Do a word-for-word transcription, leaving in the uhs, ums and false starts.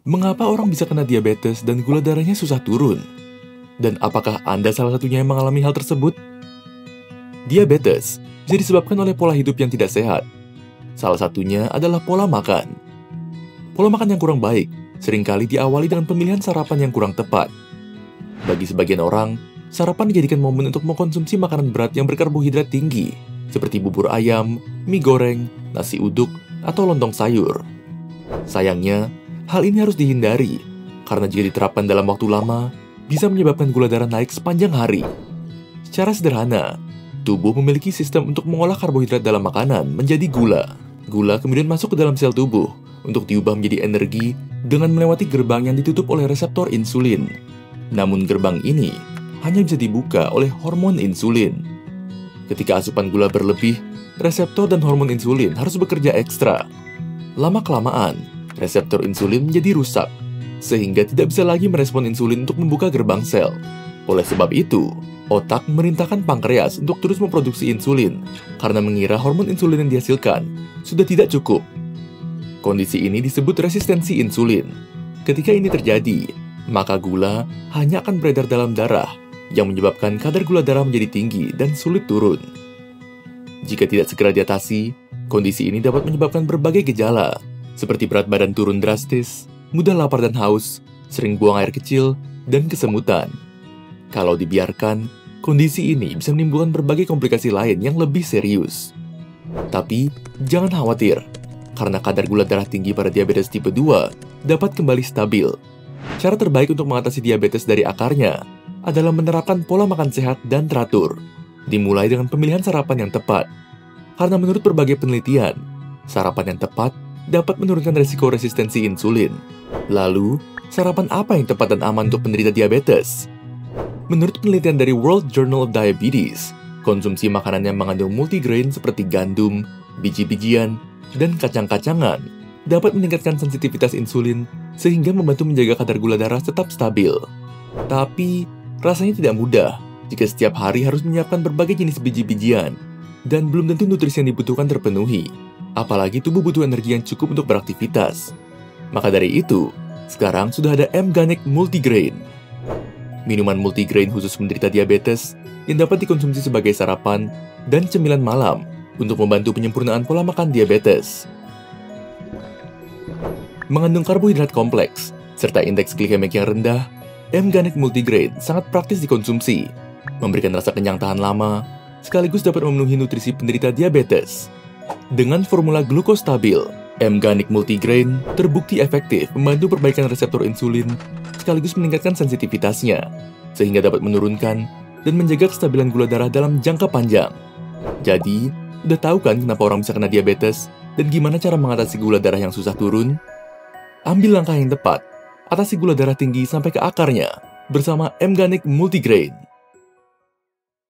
Mengapa orang bisa kena diabetes dan gula darahnya susah turun? Dan apakah Anda salah satunya yang mengalami hal tersebut? Diabetes bisa disebabkan oleh pola hidup yang tidak sehat. Salah satunya adalah pola makan. Pola makan yang kurang baik seringkali diawali dengan pemilihan sarapan yang kurang tepat. Bagi sebagian orang, sarapan dijadikan momen untuk mengkonsumsi makanan berat yang berkarbohidrat tinggi, seperti bubur ayam, mie goreng, nasi uduk, atau lontong sayur. Sayangnya, hal ini harus dihindari, karena jika diterapkan dalam waktu lama, bisa menyebabkan gula darah naik sepanjang hari. Secara sederhana, tubuh memiliki sistem untuk mengolah karbohidrat dalam makanan menjadi gula. Gula kemudian masuk ke dalam sel tubuh untuk diubah menjadi energi dengan melewati gerbang yang ditutup oleh reseptor insulin. Namun gerbang ini hanya bisa dibuka oleh hormon insulin. Ketika asupan gula berlebih, reseptor dan hormon insulin harus bekerja ekstra. Lama-kelamaan, reseptor insulin menjadi rusak, sehingga tidak bisa lagi merespon insulin untuk membuka gerbang sel. Oleh sebab itu, otak memerintahkan pankreas untuk terus memproduksi insulin, karena mengira hormon insulin yang dihasilkan sudah tidak cukup. Kondisi ini disebut resistensi insulin. Ketika ini terjadi, maka gula hanya akan beredar dalam darah, yang menyebabkan kadar gula darah menjadi tinggi dan sulit turun. Jika tidak segera diatasi, kondisi ini dapat menyebabkan berbagai gejala, seperti berat badan turun drastis, mudah lapar dan haus, sering buang air kecil, dan kesemutan. Kalau dibiarkan, kondisi ini bisa menimbulkan berbagai komplikasi lain yang lebih serius. Tapi, jangan khawatir, karena kadar gula darah tinggi pada diabetes tipe dua dapat kembali stabil. Cara terbaik untuk mengatasi diabetes dari akarnya adalah menerapkan pola makan sehat dan teratur, dimulai dengan pemilihan sarapan yang tepat. Karena menurut berbagai penelitian, sarapan yang tepat dapat menurunkan resiko resistensi insulin. Lalu, sarapan apa yang tepat dan aman untuk penderita diabetes? Menurut penelitian dari World Journal of Diabetes, konsumsi makanan yang mengandung multigrain seperti gandum, biji-bijian, dan kacang-kacangan dapat meningkatkan sensitivitas insulin sehingga membantu menjaga kadar gula darah tetap stabil. Tapi, rasanya tidak mudah jika setiap hari harus menyiapkan berbagai jenis biji-bijian dan belum tentu nutrisi yang dibutuhkan terpenuhi. Apalagi tubuh butuh energi yang cukup untuk beraktivitas. Maka dari itu, sekarang sudah ada M-Ganek Multigrain. Minuman multigrain khusus penderita diabetes yang dapat dikonsumsi sebagai sarapan dan cemilan malam untuk membantu penyempurnaan pola makan diabetes. Mengandung karbohidrat kompleks, serta indeks glikemik yang rendah, M-Ganek Multigrain sangat praktis dikonsumsi, memberikan rasa kenyang tahan lama, sekaligus dapat memenuhi nutrisi penderita diabetes. Dengan formula glukostabil, M-Ganek Multigrain terbukti efektif membantu perbaikan reseptor insulin, sekaligus meningkatkan sensitivitasnya, sehingga dapat menurunkan dan menjaga kestabilan gula darah dalam jangka panjang. Jadi, udah tahu kan kenapa orang bisa kena diabetes dan gimana cara mengatasi gula darah yang susah turun? Ambil langkah yang tepat, atasi gula darah tinggi sampai ke akarnya bersama M-Ganek Multigrain.